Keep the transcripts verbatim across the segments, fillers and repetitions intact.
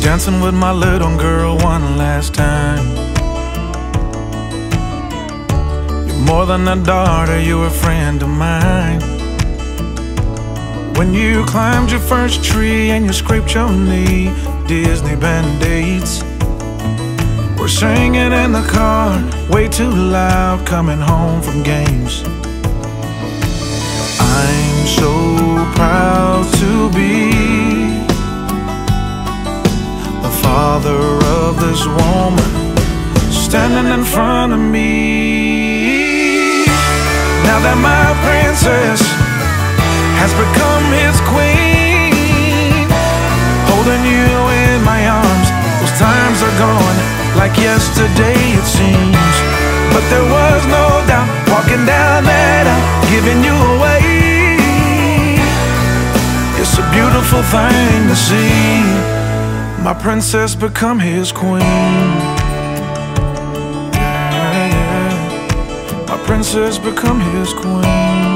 Dancing with my little girl one last time. You're more than a daughter, you're a friend of mine. When you climbed your first tree and you scraped your knee, Disney Band-Aids were singing in the car, way too loud, coming home from games. I'm so proud to be the father of this woman standing in front of me. Now that my princess has become his queen, holding you in my arms, those times are gone like yesterday it seems. But there was no doubt, walking down that aisle, giving you away. It's a beautiful thing to see my princess become his queen. Yeah, yeah. My princess become his queen.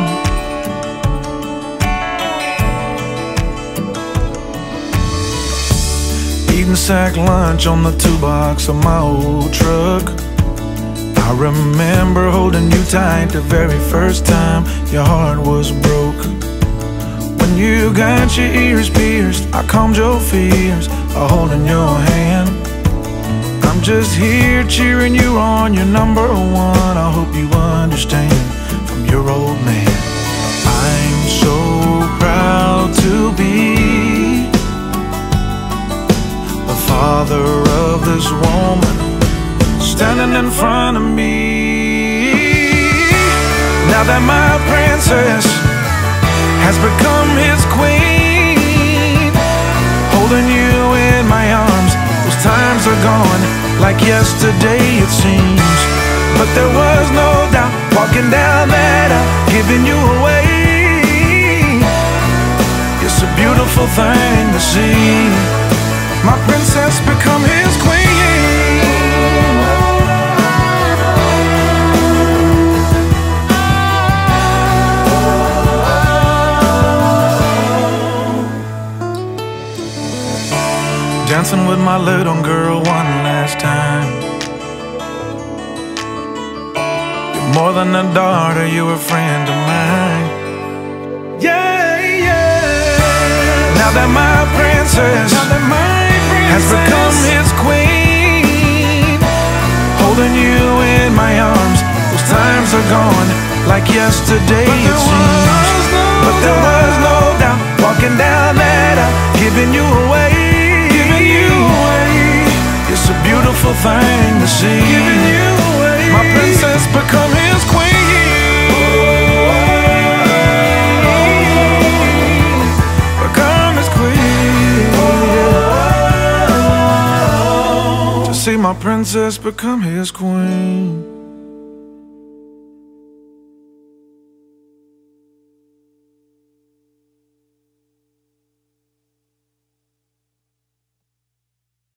Eating sack lunch on the toolbox of my old truck. I remember holding you tight the very first time your heart was broke. When you got your ears pierced, I calmed your fears by holding your hand. I'm just here cheering you on, you're number one, I hope you understand, from your old man. I'm so proud to be the father of this woman standing in front of me. Now that my princess has become his queen, holding you in my arms, those times are gone like yesterday it seems. But there was no doubt, walking down that aisle, giving you away. It's a beautiful thing to see my princess become his queen. Dancing with my little girl one last time. You're more than a daughter, you're a friend of mine. Yeah, yeah. Now that my princess, now that my princess has become his queen, holding you in my arms, those times are gone like yesterday it seems. But there was no doubt, walking down that aisle, giving you away. It's a beautiful thing to see my princess become his queen. Become his queen. To see my princess become his queen.